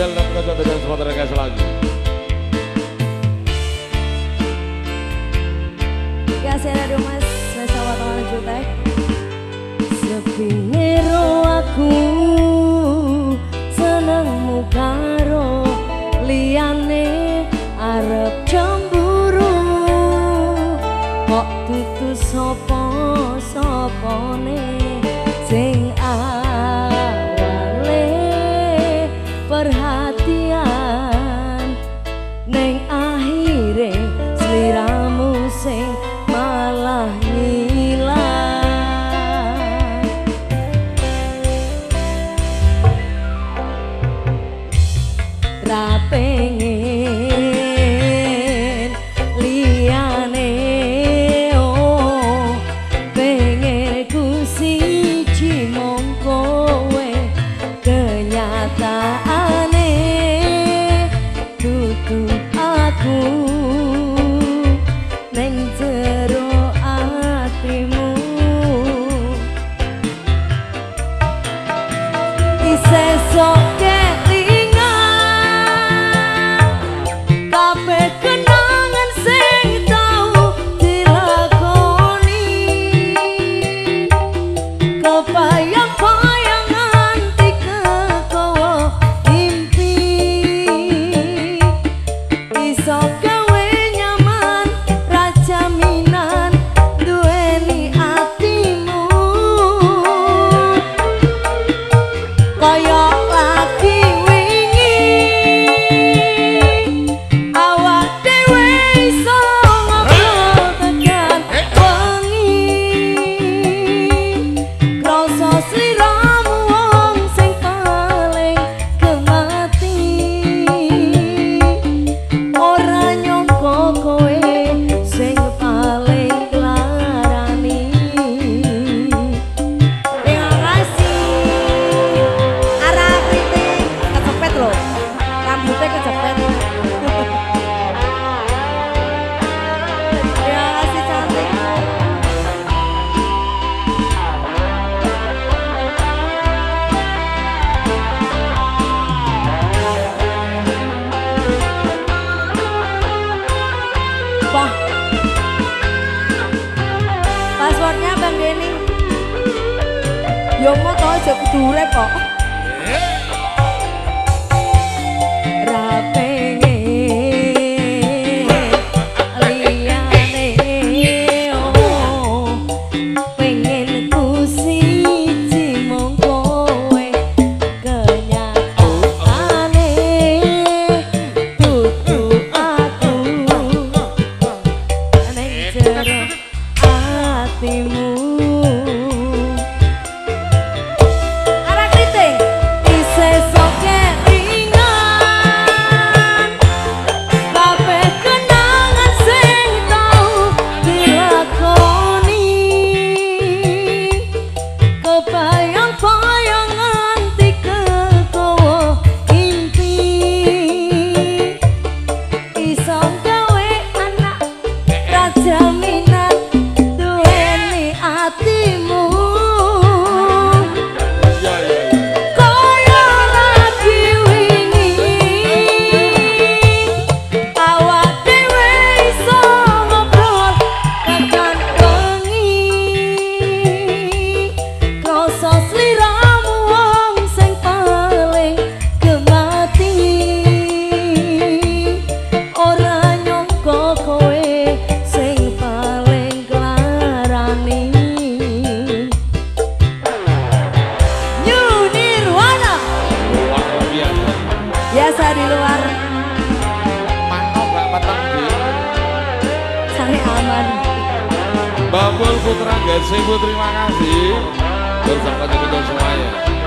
Kidul dan kocok dan semua terkait lagi. Kasih radio mas, bersama teman Jutex. Sepingero aku senengmu karo liyane arep cemburu kok tutu sapa-sapane sing awale perhatian neng akhire sliramu sing malah ngilang ra pengen liyane oh pengen ku siji mung kowe kenyataane dudu aku neng jero atimu isih sok passwordnya Bang Denny yo mau tau aja kudu urip kok ra pengen liyane oh pengen ku siji mung kowe kenyataane dudu aku neng jero atimu arah kriting isih sok kelingan kabeh kenangan sing tau dilakoni kebayang-bayang nganti kekowo impi iso gawe anak rajaminan duweni atimu kaya lagi wingi awak dhewe iso ngobrol tekan bengi krasa sliramu wong sing paling gemati ora nyangka kowe sing paling klarani New Nirwana Luar biasa. biasa di luar Mano gak petang di. sange aman Babul Putra Gasi, terima kasih bersama kita semuanya.